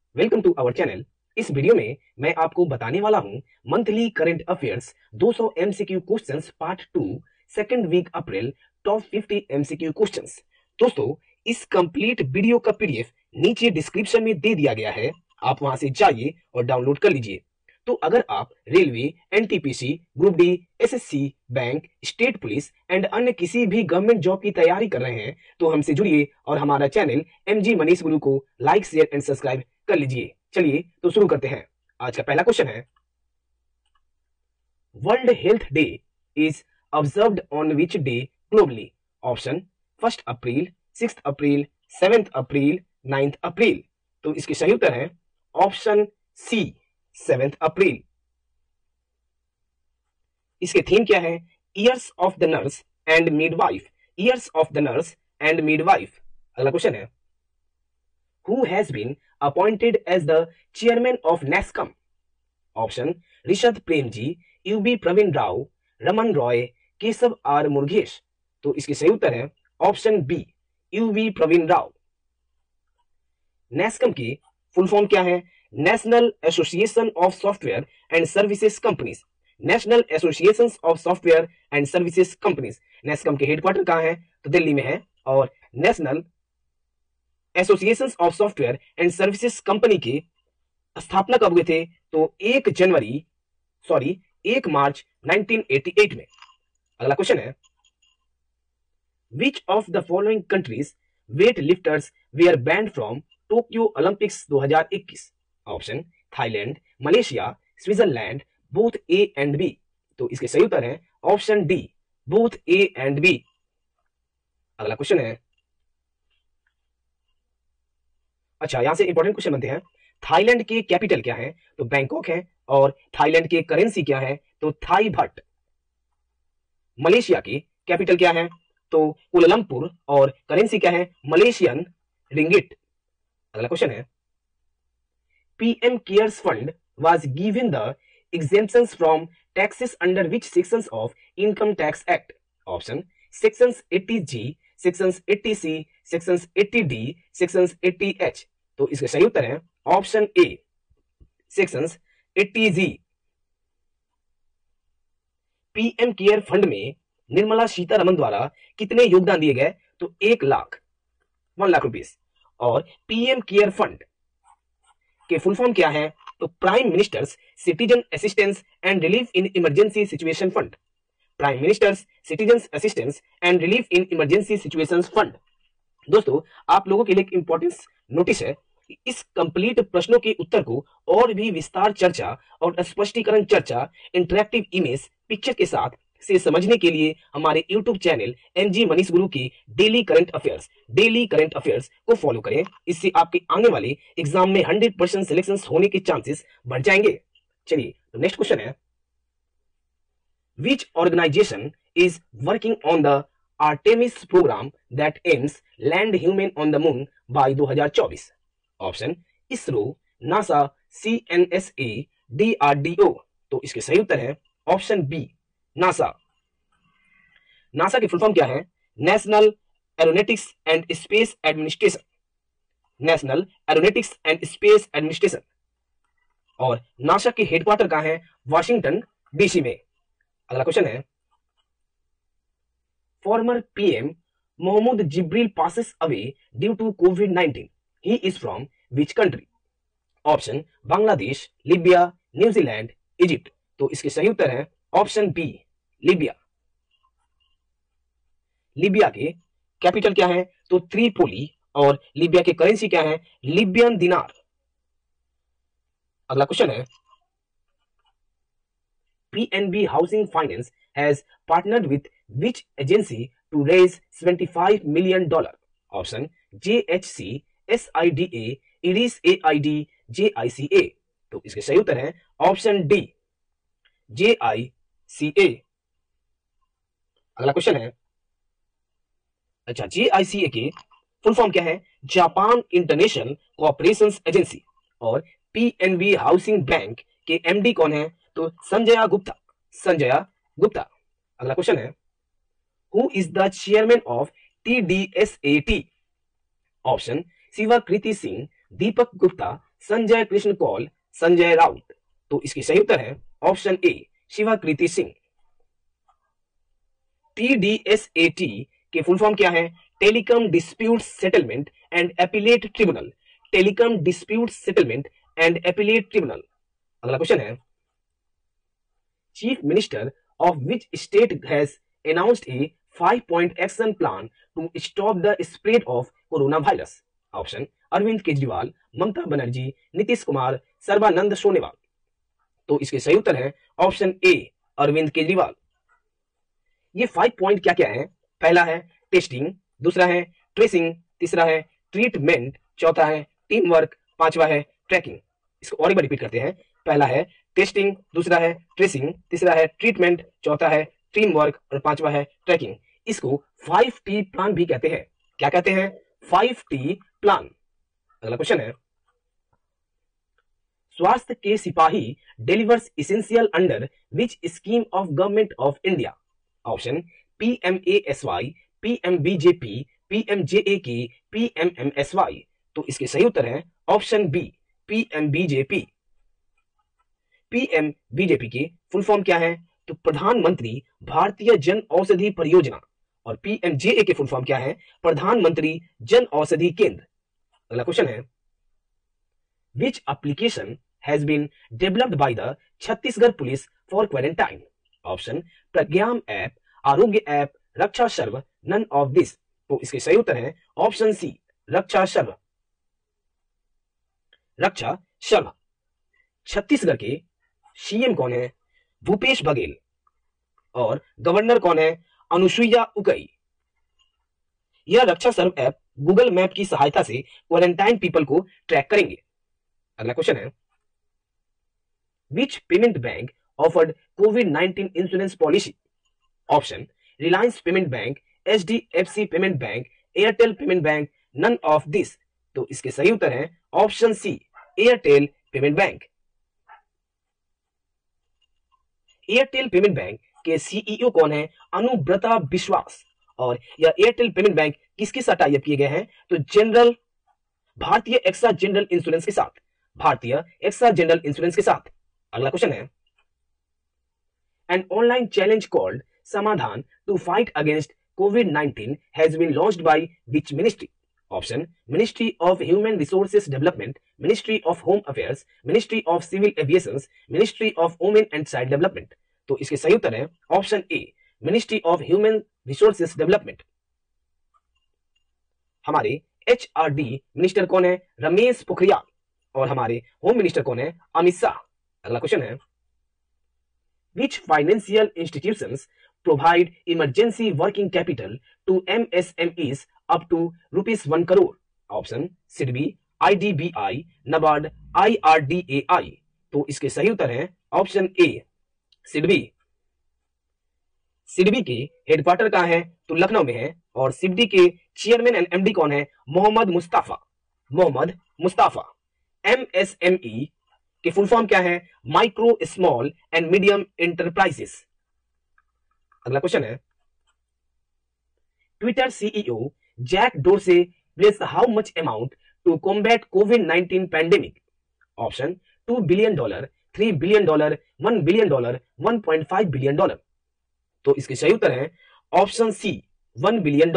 Welcome to our channel. इस video में मैं आपको बताने वाला हूं monthly current affairs 200 MCQ questions part 2 second week April top 50 MCQ questions. दोस्तों, इस कंप्लीट वीडियो का पीडीएफ नीचे डिस्क्रिप्शन में दे दिया गया है, आप वहां से जाइए और डाउनलोड कर लीजिए। तो अगर आप railway, NTPC, group D, SSC, bank, state police and अन्य किसी भी गवर्नमेंट जॉब की तैयारी कर रहे हैं तो हमसे जुड़िए और हमारा चैनल एमजी मनीष गुरु को लाइक, शेयर एंड सब्सक्राइब कर लीजिए। चलिए तो शुरू करते हैं। आज का पहला क्वेश्चन है, world health day is observed on which day globally? Option 1 April, 6 April, 7 April, 9 April. तो इसके सही उत्तर है ऑप्शन सी, 7 अप्रैल। इसके थीम क्या है? Years of the nurse and midwife. Years of the nurse and midwife. अगला क्वेश्चन है, who has been appointed as the chairman of NASSCOM? Option Rishabh Premji, UB Praveen Rao, Raman Roy, Keshav R Murugesh. तो इसकी सही उत्तर है option B, UV Praveen Rao. NASSCOM की फुल फॉर्म क्या है? National association of software and services companies. National association of software and services companies. नेस्कम के headquarter कहां है? तो दिल्ली में है। और national association of software and services company की स्थापना कब हुए थे? तो 1 मार्च 1988 में। अगला क्वेश्चन है, which of the following countries weight lifters were banned from Tokyo Olympics 2021? Option Thailand, Malaysia, Switzerland, both A and B. तो इसके सही उत्तर है option D, both A and B. अगला क्वेश्चन है, अच्छा यहां से इंपॉर्टेंट क्वेश्चन बनते हैं। थाईलैंड की कैपिटल क्या है? तो बैंकॉक है। और थाईलैंड की करेंसी क्या है? तो थाई भट। मलेशिया की कैपिटल क्या है? तो कुलालंपुर। और करेंसी क्या है? Malaysian ringgit. अगला क्वेश्चन है, PM cares fund was given the exemptions from taxes under which sections of income tax act? Option sections 80G, sections 80C, sections 80D, sections 80H। तो इसका सही उत्तर है option A, sections 80G। PM care fund में निर्मला सीतारमन द्वारा कितने योगदान दिए गए? तो 1 लाख रुपीस। और पीएम केयर फंड के फुल फॉर्म क्या है? तो prime minister's citizen assistance and relief in emergency situation fund. Prime minister's citizen assistance and relief in emergency situation fund. दोस्तों, आप लोगों के लिए एक इंपॉर्टेंस नोटिस है, इस कंप्लीट प्रश्नों के उत्तर को और भी विस्तार चर्चा और स्पष्टीकरण चर्चा इंटरैक्टिव इमेज पिक्चर के साथ से समझने के लिए हमारे YouTube channel MG Manish Guru की डेली करंट अफेयर्स को फॉलो करें। इससे आपके आने वाले एग्जाम में 100% सिलेक्शन होने के चांसेस बढ़ जाएंगे। चलिए तो नेक्स्ट क्वेश्चन है, which organisation is working on the Artemis programme that aims land human on the moon by 2024? Option ISRO, NASA, CNSA, DRDO। तो इसके सही उत्तर है ऑप्शन बी, नासा। नासा की फुल फॉर्म क्या है? National aeronautics and space administration. National aeronautics and space administration. और NASA के हेडक्वार्टर कहां है? वाशिंगटन डीसी में। अगला क्वेश्चन है, former PM Mohammed Jibril passes away due to covid. He is from which country? Option Bangladesh, Libya, New Zealand, Egypt. तो इसके सही उत्तर है ऑप्शन बी, लीबिया। लीबिया के कैपिटल क्या है? तो त्रिपोली। और लीबिया की करेंसी क्या है? लीबियन दिनार। अगला क्वेश्चन है, PNB housing finance has partnered with which agency to raise $75 million? Option JHC, SIDA, इरिस AID, JICA। तो इसके सही उत्तर है ऑप्शन डी, JICA। अगला क्वेश्चन है, अच्छा JICA के फुल फॉर्म क्या है? Japan international cooperation agency. और PNB हाउसिंग बैंक के MD कौन है? तो संजया गुप्ता। अगला क्वेश्चन है, who is the chairman of TDSAT? Option Shiva Kriti Singh, Deepak Gupta, Sanjay Krishna Kaul, Sanjay Raut. तो इसकी सही उत्तर है option A Shivakriti Singh. TDSAT के फुल फॉर्म क्या है? Telecom dispute settlement and appellate tribunal. Telecom dispute settlement and appellate tribunal. अगला क्वेश्चन है, chief minister of which state has announced a 5-point action plan to stop the spread of coronavirus? Option Arvind Kejriwal, Mamata Banerjee, Nitish Kumar, Sarbananda Sonowal. तो इसके सही उत्तर है option ए अरविंद केजरीवाल। ये 5 point क्या क्या है? पहला है टेस्टिंग, दूसरा है ट्रेसिंग, तीसरा है ट्रीटमेंट, चौथा है टीम वर्क, पांचवा है ट्रैकिंग। इसको और एक बार रिपीट करते हैं। पहला है टेस्टिंग, दूसरा है ट्रेसिंग, तीसरा है ट्रीटमेंट, चौथा है टीम वर्क और पांचवा है ट्रैकिंग। इसको 5T प्लान भी कहते हैं। क्या कहते हैं? 5T plan. अगला क्वेश्चन है, स्वास्थ्य के सिपाही delivers essential under which scheme of government of India? Option PMASY, PMBJP, PMJAK, PMMSY। तो इसके सही उत्तर है ऑप्शन बी PMBJP। PMBJP की फुल फॉर्म क्या है? तो प्रधानमंत्री भारतीय जन औषधि परियोजना। और PMJA की फुल फॉर्म क्या है? प्रधानमंत्री जन औषधि केंद्र। अगला क्वेश्चन है, which application has been developed by the Chhattisgarh police for quarantine? Option Pragyam app, Arogya app, Raksha Sarv, none of this. तो इसके सही उत्तर है ऑप्शन सी रक्षा सर्व। रक्षा सर्व। छत्तीसगढ़ के सीएम कौन है? भूपेश बघेल। और गवर्नर कौन है? अनुसुईया उइके। यह Raksha Sarv app Google map की सहायता से क्वारंटाइन पीपल को ट्रैक करेंगे। अगला क्वेश्चन है, विच पेमेंट बैंक ऑफर्ड कोविड-19 insurance policy? Option Reliance payment bank, HDFC payment bank, Airtel payment bank, none of this. तो इसके सही उत्तर है option C Airtel payment bank. Airtel payment bank के CEO कौन है? अनुब्रता विश्वास। और यह एयरटेल पेमेंट बैंक किसके साथ टाई अप किए गए हैं? तो जनरल भारतीय एक्सा जनरल इंश्योरेंस के साथ। भारतीय एक्सा जनरल इंश्योरेंस के साथ। अगला क्वेश्चन है, an online challenge called Samadhan to fight against COVID-19 has been launched by which ministry? Option ministry of human resources development, ministry of home affairs, ministry of civil aviation, ministry of women and child development. तो इसके सही उत्तर है option A ministry of human resources development. हमारे HRD minister कौन है? रमेश पोखरियाल। और हमारे होम मिनिस्टर कौन है? अमित शाह। अगला क्वेश्चन है, which financial institutions provide emergency working capital to MSMEs up to ₹1 crore? Option SIDBI, IDBI, NABARD, IRDAI। तो इसके सही उत्तर है ऑप्शन ए सिडबी। सिडबी के हेडक्वार्टर कहां है? तो लखनऊ में है। और सिडबी के चेयरमैन एंड MD कौन है? मोहम्मद मुस्ताफा। मोहम्मद मुस्ताफा। MSME के फुल फॉर्म क्या है? Micro small and medium enterprises. अगला क्वेश्चन है, Twitter CEO Jack Dorsey place how much amount to combat COVID-19 pandemic? Option $2 billion, $3 billion, $1 billion, $1.5 billion। तो इसके सही उत्तर है ऑप्शन सी $1 billion।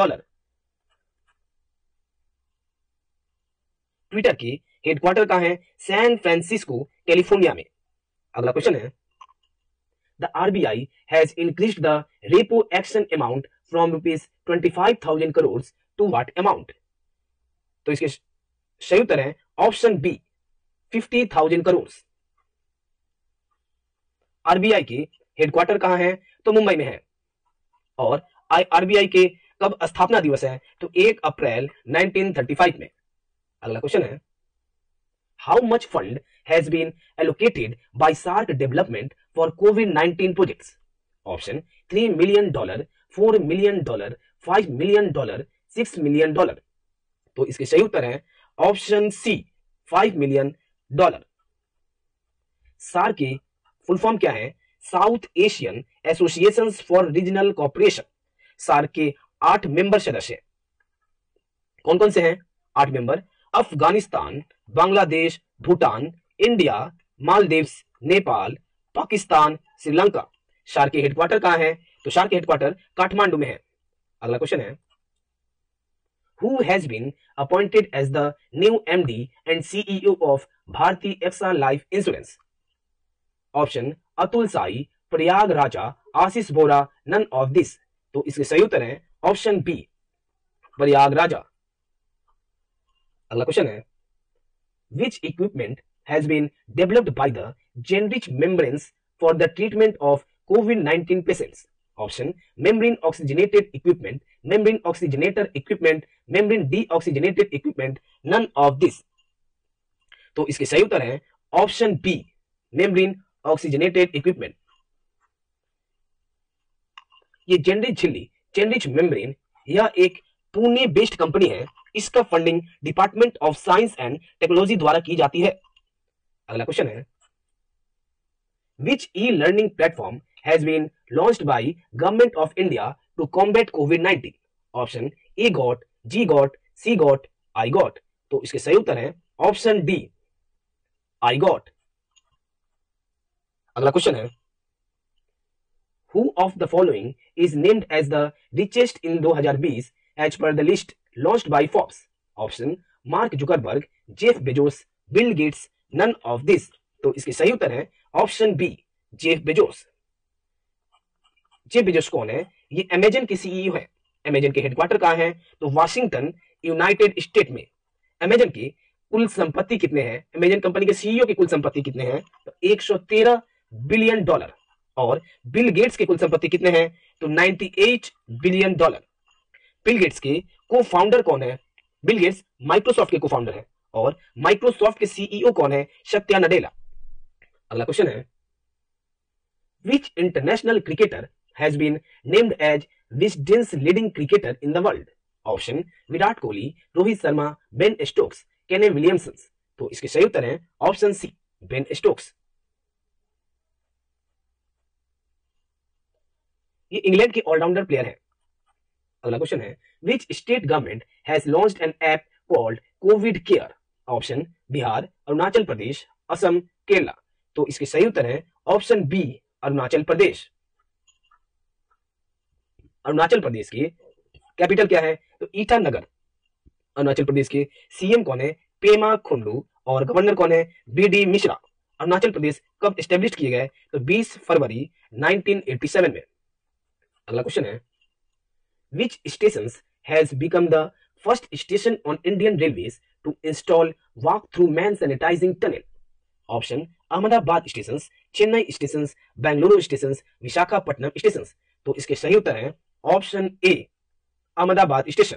ट्विटर के हेडक्वार्टर कहां है? सैन फ्रांसिस्को कैलिफोर्निया में। अगला क्वेश्चन है, the RBI has increased the repo action amount from ₹25,000 crore to what amount? तो इसके सही उत्तर है ऑप्शन बी 50,000 करोड़। RBI के हेडक्वार्टर कहां है? तो मुंबई में है। और RBI के कब स्थापना दिवस है? तो 1 अप्रैल 1935 में। अगला क्वेश्चन है, how much fund has been allocated by SAARC development for COVID-19 projects? Option $3 million, $4 million, $5 million, $6 million। तो इसके सही उत्तर है ऑप्शन सी $5 million। सार्क की फुल फॉर्म क्या है? South Asian Association for Regional Cooperation. SAARC के 8 मेंबर सदस्य कौन कौन से हैं? 8 मेंबर। अफगानिस्तान, बांग्लादेश, भूटान, इंडिया, मालदीव्स, नेपाल, पाकिस्तान, श्रीलंका। शार्क के हेडक्वार्टर कहां है? तो शार्क के हेडक्वार्टर काठमांडू में है। अगला क्वेश्चन है, who has been appointed as the new MD and CEO of Bharti AXA Life Insurance? Option Atul Sai, Prayag Raja, Ashish Bora, none of this. तो इसके सही उत्तर है ऑप्शन बी, प्रयाग राजा। अगला क्वेश्चन है, which equipment has been developed by the Genrich membranes for the treatment of COVID-19 patients? Option membrane oxygenated equipment, membrane oxygenator equipment, membrane deoxygenated equipment, none of this। तो इसके सही उत्तर है option B, membrane oxygenated equipment। ये Genrich झिल्ली, Genrich membrane, यह एक Pune based company है। इसका funding department of science and technology द्वारा की जाती है। अगला क्वेश्चन है, which e learning platform has been launched by government of India to combat कोविड-19? Option A got, G got, C got, I got. तो इसके सही उत्तर है ऑप्शन डी, आई गॉट। अगला क्वेश्चन है, who of the following is named as the richest in 2020 as per the list launched by Forbes? Option Mark Zuckerberg, Jeff Bezos, Bill Gates, none of this. तो इसके सही उत्तर है option B, Jeff Bezos. Jeff Bezos कौन है? ये Amazon के CEO है। अमेजन के हेडक्वार्टर कहां है? तो वाशिंगटन, यूनाइटेड स्टेट में। अमेजन की कुल संपत्ति कितने हैं? अमेजन कंपनी के सीईओ की कुल संपत्ति कितने हैं? तो 113 बिलियन डॉलर। और बिल गेट्स की कुल संपत्ति कितने हैं? तो 98 बिलियन डॉलर। बिल गेट्स के को फाउंडर कौन है? बिल गेट्स माइक्रोसॉफ्ट के को फाउंडर है। और माइक्रोसॉफ्ट के सीईओ कौन है? सत्या नडेला। अगला क्वेश्चन है, which international cricketer has been named as Wisden's leading cricketer in the world? Option Virat Kohli, Rohit Sharma, Ben Stokes, Kane Williamson. तो इसके सही उत्तर है ऑप्शन सी, बेन स्टोक्स। ये इंग्लैंड के ऑलराउंडर प्लेयर है। अगला क्वेश्चन है, which state government has launched an app called COVID care? Option Bihar, Arunachal Pradesh, Assam, Kerala. तो इसके सही उत्तर है ऑप्शन बी, अरुणाचल प्रदेश। अरुणाचल प्रदेश की कैपिटल क्या है? तो ईटानगर। अरुणाचल प्रदेश के सीएम कौन है? पेमा खुंडू। और गवर्नर कौन है? बीडी मिश्रा। अरुणाचल प्रदेश कब एस्टेब्लिश किए गए? तो 20 फरवरी 1987 में। अगला क्वेश्चन है, which stations has become the first station on Indian Railways to install walk-through man sanitizing tunnel? Option Ahmedabad station, Chennai station, Bengaluru station, Visakhapatnam station. तो इसके सही उत्तर है ऑप्शन ए, अहमदाबाद स्टेशन।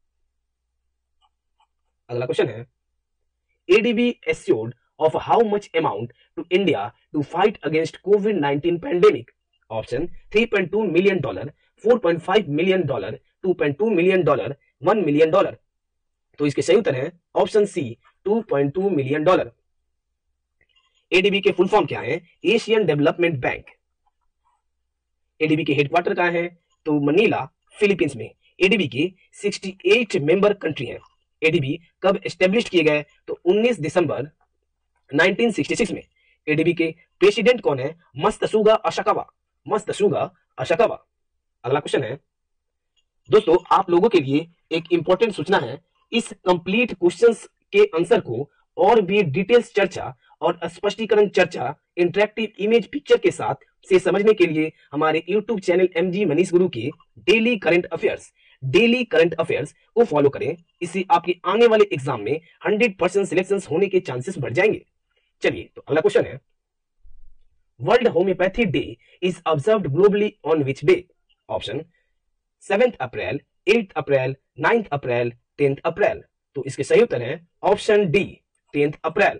अगला क्वेश्चन है, ADB assured of how much amount to India to fight against COVID-19 pandemic? Option 3.2 million dollar, 4.5 million dollar, 2.2 million dollar, 1 million dollar. तो इसके सही उत्तर है option C, 2.2 million dollar. ADB के full form क्या है? Asian development bank. एडीबी के headquarter कहां है? तो मनीला, फिलीपींस में। एडीबी की 68 मेंबर कंट्री है। एडीबी कब एस्टेब्लिश किए गए? तो 19 दिसंबर 1966 में। एडीबी के प्रेसिडेंट कौन है? Masatsugu Asakawa. Masatsugu Asakawa. अगला क्वेश्चन है, दोस्तों आप लोगों के लिए एक इंपॉर्टेंट सूचना है। इस कंप्लीट क्वेश्चंस के आंसर को और भी डिटेल्स चर्चा और स्पष्टीकरण चर्चा इंटरेक्टिव इमेज पिक्चर के साथ से समझने के लिए हमारे YouTube channel MG Manish Guru के डेली करंट अफेयर्स को फॉलो करें। इससे आपके आने वाले एग्जाम में 100% सिलेक्शन होने के चांसेस बढ़ जाएंगे। चलिए तो अगला क्वेश्चन है, world homeopathy day is observed globally on which day? Option 7 April, 8 April, 9 April, 10 April. तो इसके सही उत्तर है ऑप्शन डी, 10 अप्रैल।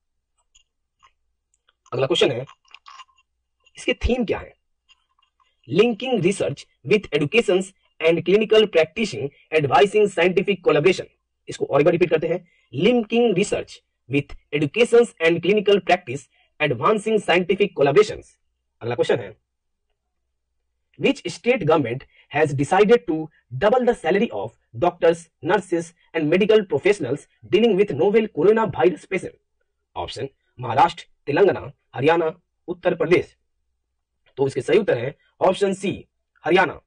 अगला क्वेश्चन है, इसके थीम क्या है? Linking research with education and clinical practicing advising scientific collaboration. इसको और एक बार रिपीट करते हैं, linking research with education and clinical practice advancing scientific collaboration. अगला क्वेश्चन है, Which state government has decided to double the salary of doctors, nurses, and medical professionals dealing with novel coronavirus patients? Option Maharashtra, Telangana, Haryana, Uttar Pradesh. तो इसके सही उत्तर है option C, Haryana.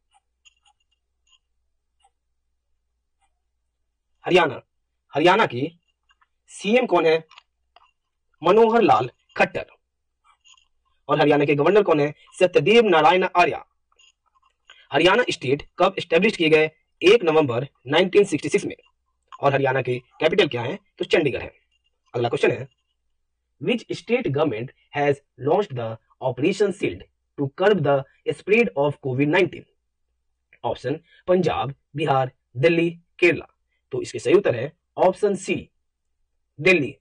Haryana. Haryana की CM कौन है? मनोहर लाल खट्टर। और हरियाणा के गवर्नर कौन है? सत्यदेव नारायण आर्य। हरियाणा स्टेट कब एस्टेब्लिश किए गए? 1 नवंबर 1966 में। और हरियाणा के कैपिटल क्या है? तो चंडीगढ़ है। अगला क्वेश्चन है, which state government has launched the operation shield to curb the spread of कोविड-19? ऑप्शन पंजाब, बिहार, दिल्ली, केरला। तो इसके सही उत्तर है ऑप्शन सी, दिल्ली।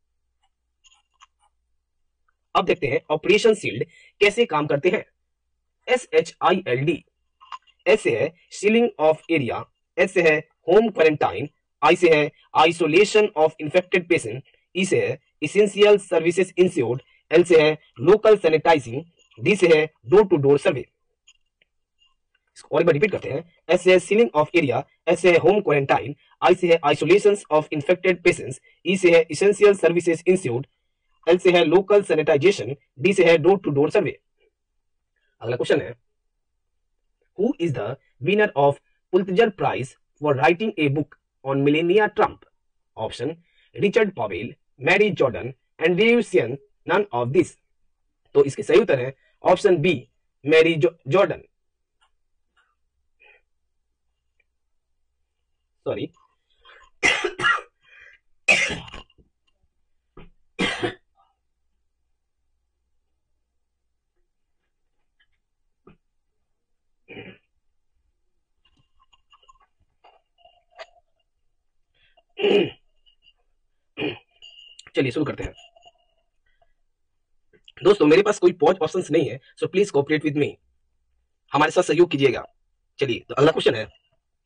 अब देखते हैं ऑपरेशन शील्ड कैसे काम करते हैं। SHILD, एस से है सीलिंग ऑफ एरिया, एस से है होम क्वारंटाइन, आई से है isolation of infected patient, E से है इसेंशियल सर्विसेज इंश्योर्ड, एल से है लोकल सैनिटाइजिंग, डी से है डोर टू डोर सर्वे। इसको और एक बार रिपीट करते हैं। एस से है सीलिंग ऑफ एरिया, एस से है होम क्वारंटाइन, आई से है isolation of infected patients, E से है इसेंशियल सर्विसेज इंश्योर्ड, एल से है लोकल सैनिटाइजेशन, डी से है डोर टू डोर सर्वे। अगला क्वेश्चन है, Who is the winner of Pulitzer Prize for writing a book on Melania Trump? Option Richard Powell, Mary Jordan, Andrew Yang, none of this. तो इसके सही उत्तर है option B, Mary Jordan. Sorry, चलिए शुरू करते हैं। दोस्तों मेरे पास कोई पॉज ऑप्शंस नहीं है, so please cooperate with me, हमारे साथ सहयोग कीजिएगा। चलिए तो अगला क्वेश्चन है,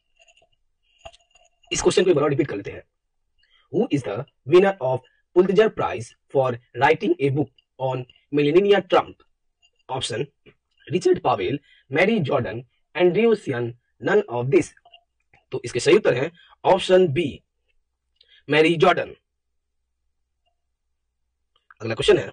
इस क्वेश्चन को एक बार रिपीट कर लेते हैं। Who is the winner of Pulitzer prize for writing a book on Melania Trump? Option Richard Powell, Mary Jordan, Andrew Young, none of this. तो इसके सही उत्तर है ऑप्शन बी, मैरी जॉर्डन। अगला क्वेश्चन है,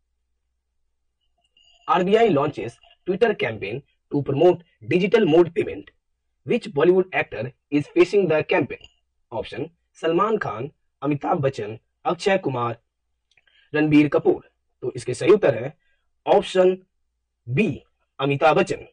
RBI launches Twitter campaign to promote digital mode payment. Which Bollywood actor is facing the campaign? Option Salman Khan, Amitabh Bachchan, Akshay Kumar, Ranbir Kapoor. तो इसके सही उत्तर है option B, Amitabh Bachchan.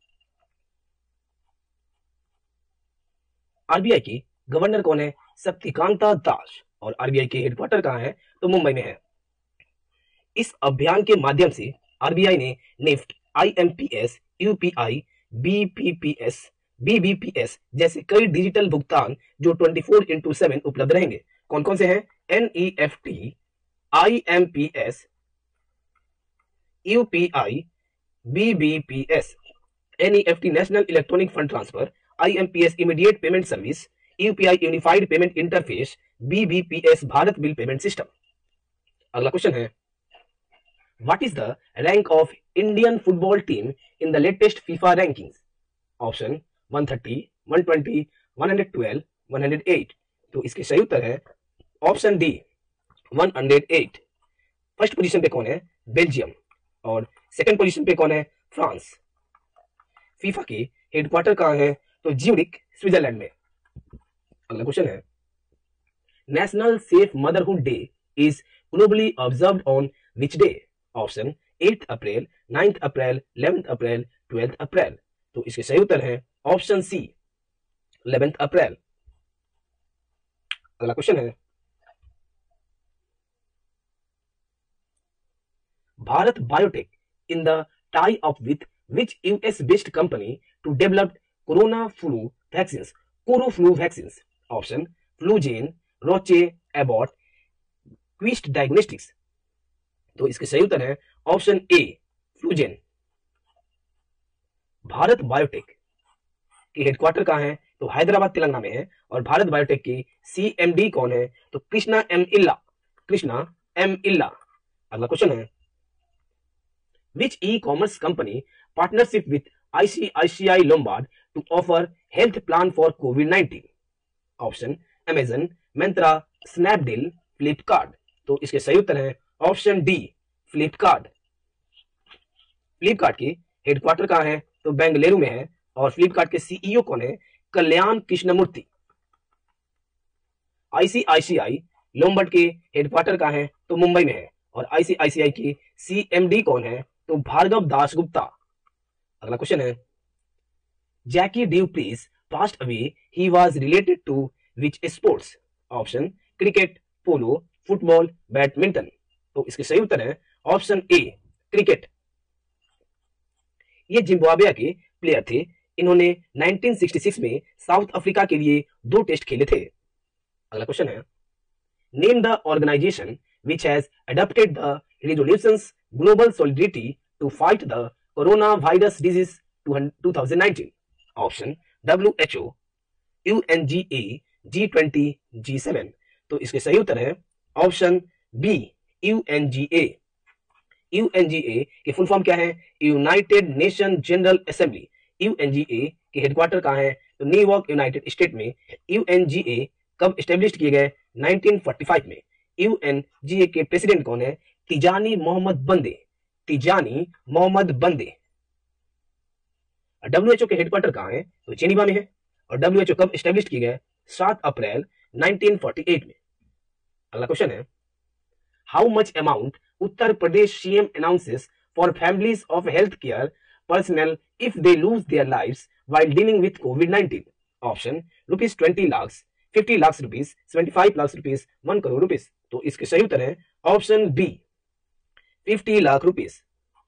RBI की गवर्नर कौन है? शक्तिकांता दास। और आरबीआई के हेडक्वार्टर कहां है? तो मुंबई में है। इस अभियान के माध्यम से आरबीआई ने NEFT, IMPS, UPI, BPPS, BBPS जैसे कई डिजिटल भुगतान जो 24/7 उपलब्ध रहेंगे। कौन कौन से हैं? NEFT, IMPS, UPI, BBPS. NEFT national electronic fund transfer, IMPS immediate payment service, UPI unified payment interface, BBPS Bharat bill payment system. अगला क्वेश्चन है, What is the rank of Indian football team in the latest FIFA rankings? Option 130, 120, 112, 108। तो इसके सही उत्तर है option D, 108। First position पे कौन है? बेल्जियम। और सेकंड पोजीशन पे कौन है? फ्रांस। फीफा के हेडक्वार्टर कहां है? तो ज्यूरिक, स्विट्जरलैंड में। अगला क्वेश्चन है, national safe motherhood day is globally observed on which day? Option 8 April, 9 April, 11 April, 12 April. तो इसके सही उत्तर है ऑप्शन सी, 11 अप्रैल। अगला क्वेश्चन है, Bharat biotech in the tie up with which US based company to develop corona flu vaccine? CoroFlu vaccine. Option FluGen, Roche, Abbott, Quest diagnostics. तो इसके सही उत्तर है option A, FluGen. Bharat biotech की हेडक्वार्टर कहां है? तो हैदराबाद, तेलंगाना में है। और भारत बायोटेक की सीएमडी कौन है? तो कृष्णा एम इल्ला, कृष्णा एम इल्ला। अगला क्वेश्चन है, which e commerce company partnership with ICICI Lombard to offer health plan for COVID-19? Option Amazon, Myntra, Snapdeal, Flipkart. तो इसके सही उत्तर है ऑप्शन डी, फ्लिपकार्ट। फ्लिपकार्ट की हेडक्वार्टर कहां है? तो बेंगलुरु में है। और फ्लिपकार्ट के सीईओ कौन है? कल्याण कृष्णमूर्ति। आईसीआईसीआई लोम्बार्ड के हेडक्वार्टर कहां है? तो मुंबई में है। और आईसीआईसीआई की सीएमडी कौन है? तो भार्गव दासगुप्ता। अगला क्वेश्चन है, Jackie Du Preez passed away, he was related to which sports? Option cricket, polo, football, badminton. तो इसके सही उत्तर है ऑप्शन ए, क्रिकेट। ये जिम्बाब्वे के प्लेयर थे। इन्होंने 1966 में साउथ अफ्रीका के लिए 2 टेस्ट खेले थे। अगला क्वेश्चन है, name the organisation which has adopted the resolutions global solidarity to fight the coronavirus disease 2019? Option WHO, UNGA, G20, G7। तो इसके सही उत्तर है ऑप्शन बी, UNGA। UNGA के फुल फॉर्म क्या है? United Nation General Assembly. UNGA के headquarter कहां है? तो न्यूयॉर्क, यूनाइटेड स्टेट में। UNGA कब एस्टेब्लिश किए गए? 1945 में। UNGA के प्रेसिडेंट कौन है? तिजानी मोहम्मद बंदे। तिजानी मोहम्मद बंदे। WHO के हेडक्वार्टर कहां है? तो जेनीवा में है। और WHO कब एस्टेब्लिश किए गए? 7 अप्रैल 1948 में। अगला क्वेश्चन है, how much amount Uttar Pradesh CM announces for families of health care personal if they lose their lives while dealing with कोविड-19? Option ₹20 lakh, 50 lakh rupees, 75 lakh rupees, 1 crore rupees. तो इसके सही उत्तर है option B, 50 lakh rupees.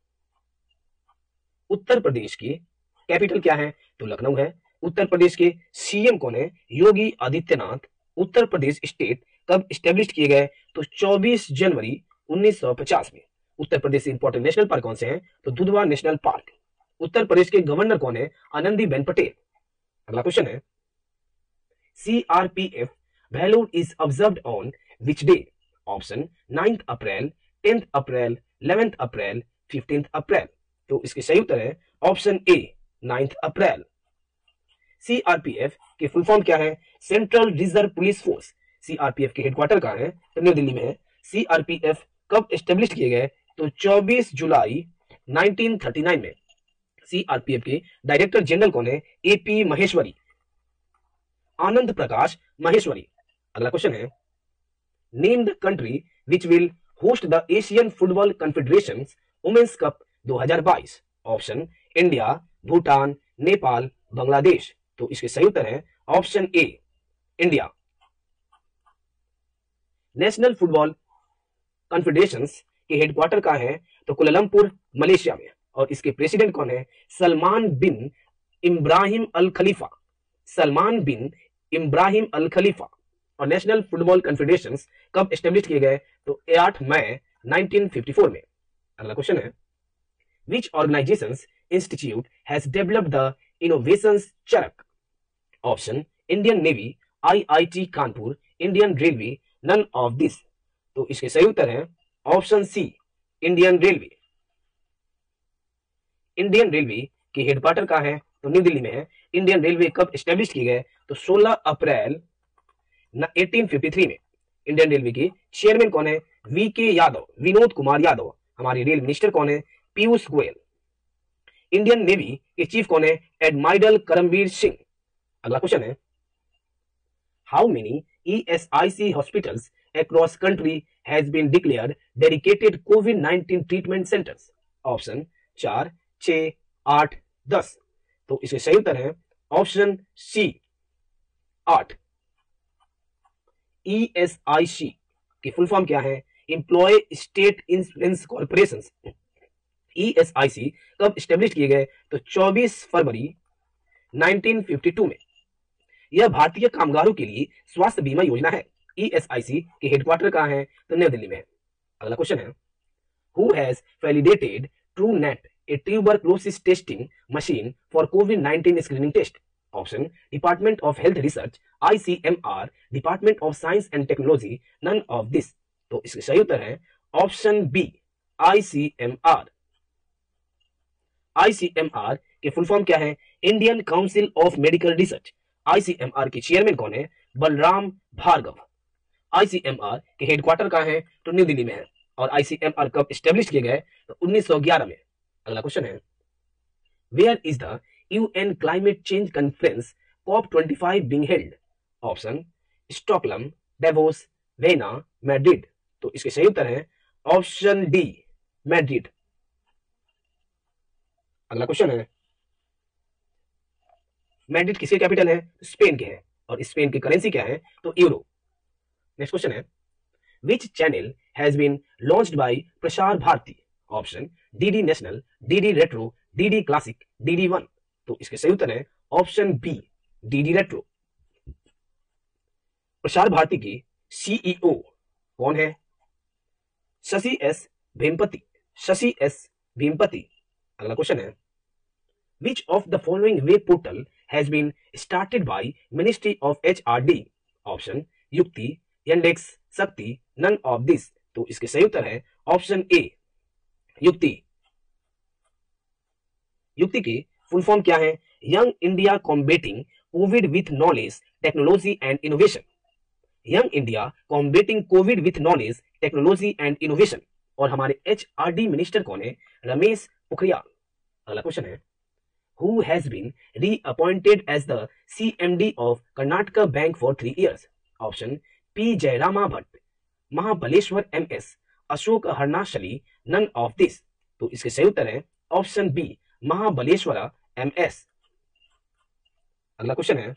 Uttar Pradesh की कैपिटल क्या है? तो लखनऊ है। उत्तर प्रदेश के सीएम कौन है? योगी आदित्यनाथ। उत्तर प्रदेश स्टेट कब एस्टेब्लिश किए गए? तो 24 जनवरी 1950 में। उत्तर प्रदेश से इंपॉर्टेंट नेशनल पार्क कौन से हैं? तो दुधवा नेशनल पार्क। उत्तर प्रदेश के गवर्नर कौन है? आनंदीबेन पटेल। अगला क्वेश्चन है, CRPF value is observed on which day? Option 9 April, 10 April, 11 April, 15 April. तो इसके सही उत्तर है ऑप्शन ए, 9 अप्रैल। सीआरपीएफ के फुल फॉर्म क्या है? Central reserve police force. सीआरपीएफ के हेडक्वार्टर कहां है? तो नई दिल्ली में है। सीआरपीएफ कब एस्टेब्लिश किए गए? तो 24 जुलाई 1939 में। सीआरपीएफ के डायरेक्टर जनरल कौन है? एपी महेश्वरी, आनंद प्रकाश महेश्वरी। अगला क्वेश्चन है, name the country which will host the Asian football confederation women's cup 2022। Option India, Bhutan, Nepal, Bangladesh. तो इसके सही उत्तर है option A, India. National football confederation के हेडक्वार्टर कहां है? तो कुलालंपुर, मलेशिया में। और इसके प्रेसिडेंट कौन है? सलमान बिन इब्राहिम अल खलीफा। सलमान बिन इब्राहिम अल खलीफा। और नेशनल फुटबॉल कॉन्फेडरेशन कब एस्टेब्लिश किए गए? तो 8 मई 1954 में। अगला क्वेश्चन है, which organizations institute has developed the innovations charak? Option Indian Navy, IIT Kanpur, Indian Railway, none of this। तो इसके सही उत्तर है option C, Indian railway. Indian railway के हेडक्वार्टर कहां है? तो न्यू दिल्ली में है। इंडियन रेलवे कब एस्टेब्लिश किए गए? तो 16 अप्रैल 1853 में। इंडियन रेलवे के चेयरमैन कौन है? वीके यादव, विनोद कुमार यादव। हमारे रेल मिनिस्टर कौन है? पीयूष गोयल। इंडियन नेवी के चीफ कौन है? एडमाइरल करमबीर सिंह। अगला क्वेश्चन है, how many ESIC hospitals across country has been declared dedicated कोविड-19 ट्रीटमेंट सेंटर्स? ऑप्शन 4, 6, 8, 10। तो इसके सही उत्तर है ऑप्शन सी, 8। ESIC की फुल फॉर्म क्या है? Employ state insurance corporation. ESIC कब एस्टेब्लिश किए गए? तो 24 फरवरी 1952 में। यह भारतीय कामगारों के लिए स्वास्थ्य बीमा योजना है। ESIC के हेडक्वार्टर कहां है? तो नई दिल्ली में है। अगला क्वेश्चन है, who has validated TrueNet, a tuberculosis testing machine for COVID-19 screening test? Option Department of Health Research, ICMR, Department of Science and Technology, none of this। तो इसका सही उत्तर है ऑप्शन बी, ICMR। ICMR के full form क्या है? Indian council of medical research. ICMR के chairman कौन है? बलराम भार्गव। आईसीएमआर के हेडक्वार्टर कहाँ है? तो न्यू दिल्ली में है। और आईसीएमआर कब स्टेब्लिश किए गए? तो 1911 में। अगला क्वेश्चन है, where is the UN climate change conference COP25 being held? Option Stockholm, Davos, Vienna, Madrid. तो इसके सही उत्तर है ऑप्शन डी, मैड्रिड। अगला क्वेश्चन है, मैड्रिड किसके कैपिटल है? स्पेन के है। और स्पेन की करेंसी क्या है? तो यूरो। नेक्स्ट क्वेश्चन है, which channel has been launched by Prasar Bharati? Option DD national, DD retro, DD classic, DD one. तो इसके सही उत्तर है option B, DD retro. Prasar Bharati की सीईओ कौन है? शशि एस भेमपति। शशि एस भेमपति। अगला क्वेश्चन है, which of the following web portal has been started by Ministry of HRD? Option Yukti, yandex, शक्ति, none of this। तो इसके सही उत्तर है ऑप्शन ए, युक्ति। युक्ति की फुल फॉर्म क्या है? Young India combating covid with knowledge, technology and innovation. Young India combating covid with knowledge, technology and innovation. और हमारे HRD मिनिस्टर कौन है? रमेश पोखरियाल। अगला क्वेश्चन है, who has been reappointed as the CMD of Karnataka Bank for 3 years? Option P. Jairama Bhatt, Mahabaleshwar MS, Ashok हरनाशली, none of this। तो इसके सही उत्तर है ऑप्शन बी, महाबलेश्वरा MS। अगला क्वेश्चन है,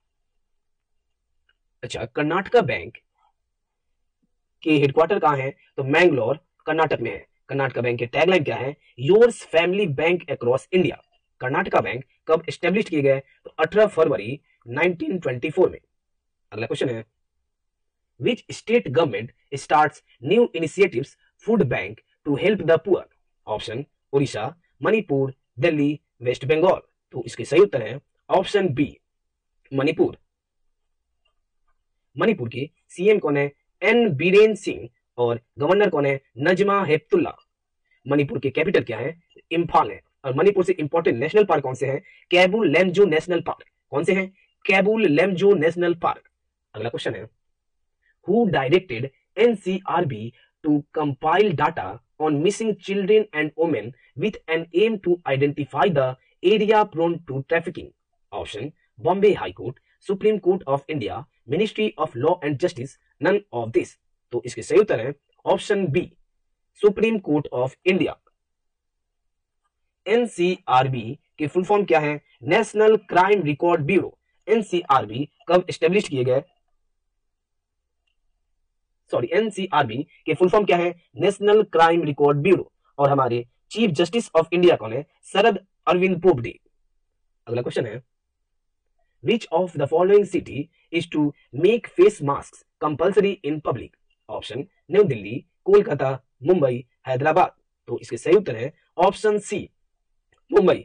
अच्छा, कर्नाटका बैंक के हेडक्वार्टर कहां है? तो मैंगलोर, कर्नाटक में है। कर्नाटका बैंक के टैगलाइन क्या है? Yours family bank across India. Karnataka bank कब एस्टेब्लिश किए गए? तो 18 फरवरी 1924 में। अगला क्वेश्चन है, which state government starts new initiatives food bank to help the poor? Option Orissa, Manipur, Delhi, West Bengal. तो इसके सही उत्तर है ऑप्शन बी, मणिपुर। मणिपुर की सीएम कौन है? एन बीरेन सिंह। और गवर्नर कौन है? नजमा हेपतुल्ला। मणिपुर की कैपिटल क्या है? इम्फाल है। और मणिपुर से इंपॉर्टेंट नेशनल पार्क कौन से हैं? Keibul Lamjao national park. कौन से हैं? Keibul Lamjao national park. अगला क्वेश्चन है, who directed NCRB to compile data on missing children and women with an aim to identify the area prone to trafficking? Option Bombay high court, supreme court of India, ministry of law and justice, none of this. तो इसके सही उत्तर है option B, supreme court of India. NCRB की full form क्या है? National crime record bureau. NCRB कब establish किए गए? एनसीआरबी के फुल फॉर्म क्या है? National crime record bureau. और हमारे चीफ जस्टिस ऑफ इंडिया कौन है? शरद अरविंद बोबडे। अगला क्वेश्चन है, which of the following city is to make face mask compulsory in public? Option New Delhi, Kolkata, Mumbai, Hyderabad. तो इसके सही उत्तर है ऑप्शन सी, मुंबई।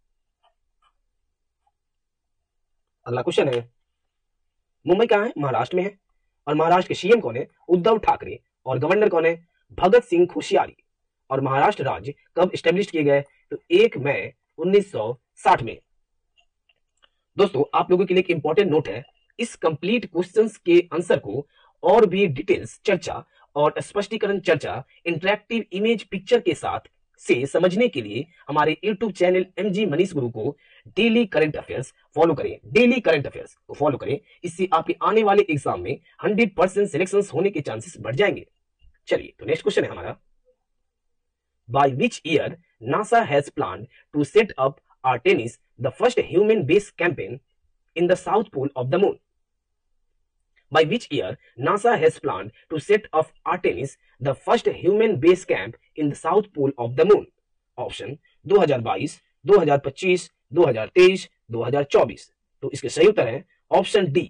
अगला क्वेश्चन है, मुंबई कहां है? महाराष्ट्र में है। और महाराष्ट्र के सीएम कौन है? उद्धव ठाकरे। और गवर्नर कौन है? भगत सिंह कोश्यारी। और महाराष्ट्र राज्य कब एस्टेब्लिश किए गए? तो 1 मई 1960 में। दोस्तों, आप लोगों के लिए एक इंपॉर्टेंट नोट है, इस कंप्लीट क्वेश्चंस के आंसर को और भी डिटेल्स चर्चा और स्पष्टीकरण चर्चा इंटरैक्टिव इमेज पिक्चर के साथ से समझने के लिए हमारे YouTube channel MG Manish Guru को डेली करंट अफेयर्स फॉलो करें। डेली करंट अफेयर्स को फॉलो करें, इससे आपके आने वाले एग्जाम में 100% सिलेक्शन होने के चांसेस बढ़ जाएंगे। चलिए, तो नेक्स्ट क्वेश्चन है हमारा, by which year NASA has planned to set up Artemis the first human base campaign in the south pole of the moon? By which year NASA has planned to set up Artemis, the first human base camp in the south pole of the moon? Option 2022, 2025, 2023, 2024। तो इसके सही उत्तर है option D,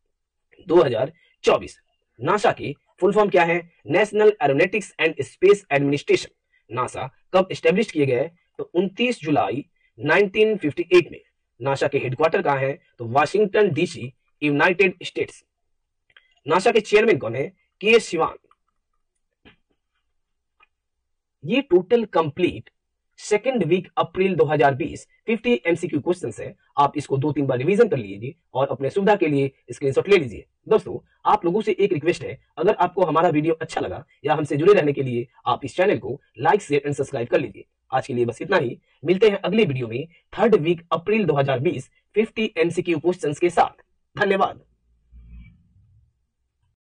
2024। NASA की full form क्या है? National aeronautics and space administration. NASA कब establish किए गए? तो 29 जुलाई 1958 में। नासा के हेडक्वार्टर कहां है? तो Washington DC, United States. NASA के चेयरमैन कौन है? के शिवान। ये total complete second week April 2020 50 MCQ question है। आप इसको 2-3 बार रिवीजन कर लीजिए और अपने सुविधा के लिए स्क्रीनशॉट ले लीजिए। दोस्तों, आप लोगों से एक रिक्वेस्ट है, अगर आपको हमारा वीडियो अच्छा लगा या हमसे जुड़े रहने के लिए आप इस चैनल को लाइक शेयर एंड सब्सक्राइब कर लीजिए। आज के लिए बस इतना ही। मिलते हैं अगले वीडियो में third week April 2020 50 MCQ questions के साथ। धन्यवाद।